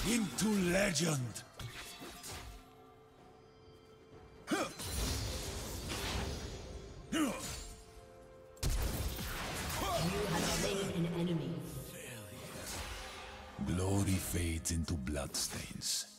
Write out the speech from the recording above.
Into legend! You have slain an enemy. Glory fades into bloodstains.